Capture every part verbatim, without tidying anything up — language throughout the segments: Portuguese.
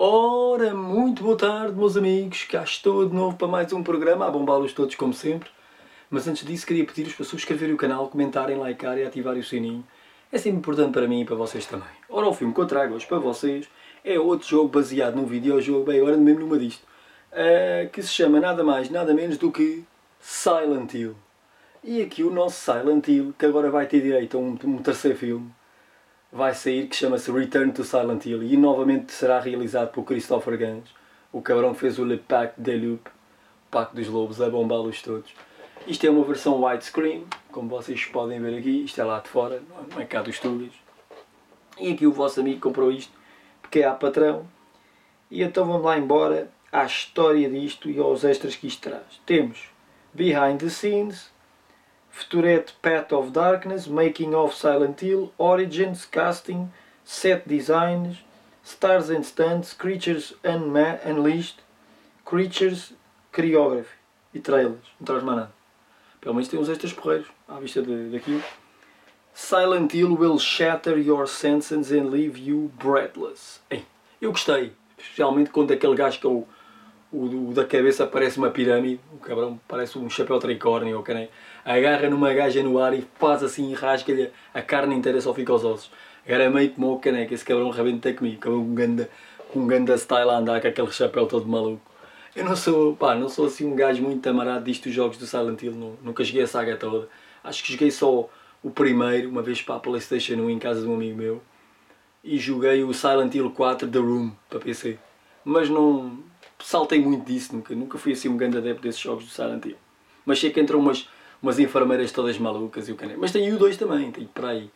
Ora, muito boa tarde, meus amigos, cá estou de novo para mais um programa, a bombá-los todos como sempre. Mas antes disso queria pedir-vos para subscreverem o canal, comentarem, likarem e ativarem o sininho. É sempre importante para mim e para vocês também. Ora, o filme que eu trago hoje para vocês é outro jogo baseado num videojogo, bem, agora mesmo numa disto, uh, que se chama nada mais, nada menos do que Silent Hill. E aqui o nosso Silent Hill, que agora vai ter direito a um, um terceiro filme, vai sair, que chama-se Return to Silent Hill, e novamente será realizado por Christopher Gans, o cabrão que fez o Le Pacte des Loups, o Pacto dos Lobos, a bombá-los todos. Isto é uma versão widescreen, como vocês podem ver aqui, isto é lá de fora, não é cá dos estúdios. E aqui o vosso amigo comprou isto, porque é a patrão. E então vamos lá embora à história disto e aos extras que isto traz. Temos Behind the Scenes, Featurette Path of Darkness, Making of Silent Hill, Origins, Casting, Set Designs, Stars and Stunts, Creatures Unma Unleashed, Creatures, Choreography e Trailers. Não traz mais nada. Pelo menos tem uns extras porreiros à vista de, daquilo. Silent Hill will shatter your senses and leave you breathless. Ei, eu gostei, especialmente quando aquele gajo que é o, o, o da cabeça parece uma pirâmide, o cabrão parece um chapéu tricórnio, ou canem, agarra numa gaja no ar e faz assim, rasga-lhe a carne inteira, só fica aos ossos. Agora é meio como o caneco, esse cabrão rebenta comigo, cabrão com um ganda, com um ganda style a andar com aquele chapéu todo maluco. Eu não sou, pá, não sou assim um gajo muito amarado disto dos jogos do Silent Hill, não, nunca joguei a saga toda. Acho que joguei só o primeiro, uma vez para a PlayStation um em casa de um amigo meu. E joguei o Silent Hill quatro The Room para P C. Mas não saltei muito disso, nunca, nunca fui assim um grande adepto desses jogos do Silent Hill. Mas sei que entram umas, umas enfermeiras todas malucas e o caneco. Mas tem o dois também, tem para aí.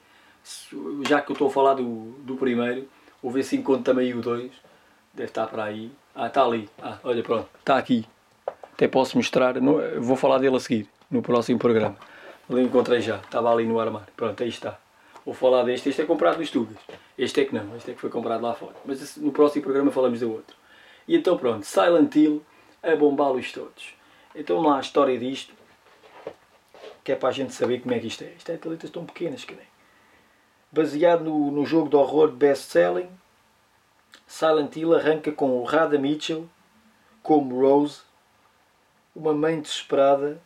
Já que eu estou a falar do, do primeiro, vou ver se encontro também o dois. Deve estar para aí. Ah, está ali. Ah, olha, pronto. Está aqui. Até posso mostrar. No, vou falar dele a seguir, no próximo programa. Ali encontrei já. Estava ali no armário. Pronto, aí está. Vou falar deste. Este é comprado nos Tugas. Este é que não. Este é que foi comprado lá fora. Mas esse, no próximo programa falamos do outro. E então pronto. Silent Hill a bombá-los todos. Então lá a história disto. Que é para a gente saber como é que isto é. Isto é de letras tão pequenas que nem. Baseado no, no jogo de horror best-selling, Silent Hill arranca com o Radha Mitchell como Rose, uma mãe desesperada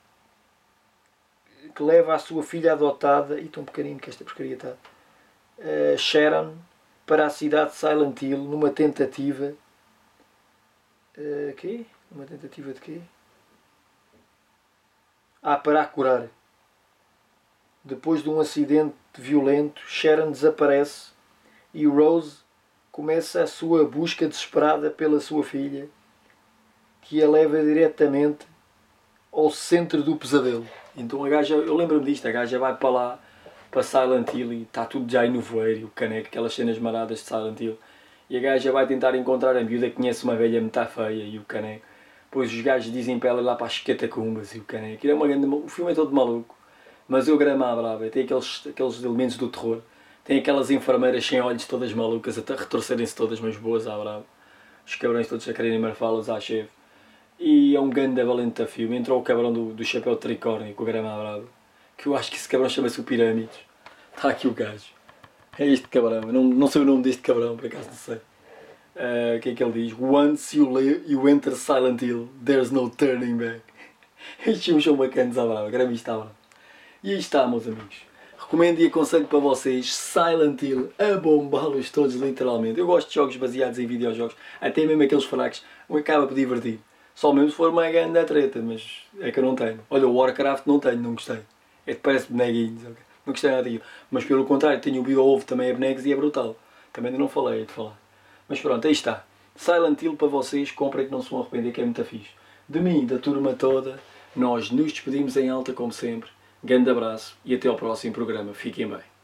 que leva a sua filha adotada, e tão pequenino que esta porcaria está, uh, Sharon, para a cidade de Silent Hill numa tentativa uh, quê? Uma tentativa de quê? Ah, para a curar. Depois de um acidente violento, Sharon desaparece e Rose começa a sua busca desesperada pela sua filha, que a leva diretamente ao centro do pesadelo. Então a gaja, eu lembro-me disto, a gaja vai para lá, para Silent Hill, e está tudo já aí no voeiro, o caneco, aquelas cenas maradas de Silent Hill. E a gaja vai tentar encontrar a miúda que conhece uma velha muito feia, e o caneco. Depois os gajos dizem para ela ir lá para as catacumbas, e o caneco. É uma grande, o filme é todo maluco, mas eu grama a brava, tem aqueles, aqueles elementos do terror. Tem aquelas enfermeiras sem olhos todas malucas, até retorcerem-se todas, mas boas à brava. Os cabrões todos a quererem marfá-los à chefe. E é um grande valente filme. Entrou o cabrão do, do chapéu de tricórnio, com o grama à brava. Que eu acho que esse cabrão chama-se o Pirâmides. Está aqui o gajo. É este cabrão. Eu não, não sei o nome deste cabrão, por acaso não sei. Uh, o que é que ele diz? Once you, live, you enter Silent Hill, there's no turning back. Estes filmes são bacanas à brava. Grama está à brava. E aí está, meus amigos. Recomendo e aconselho para vocês Silent Hill a bombá-los todos, literalmente. Eu gosto de jogos baseados em videojogos, até mesmo aqueles fracos, me acaba por divertir. Só mesmo se for uma grande treta, mas é que eu não tenho. Olha, o Warcraft não tenho, não gostei. É que parece boneguinhos, okay? Não gostei nada daquilo. Mas pelo contrário, tenho o Beowulf também a bonecos e é brutal. Também ainda não falei, é de falar. Mas pronto, aí está. Silent Hill para vocês, comprem que não se vão arrepender, que é muito fixe. De mim, da turma toda, nós nos despedimos em alta como sempre. Grande abraço e até ao próximo programa. Fiquem bem.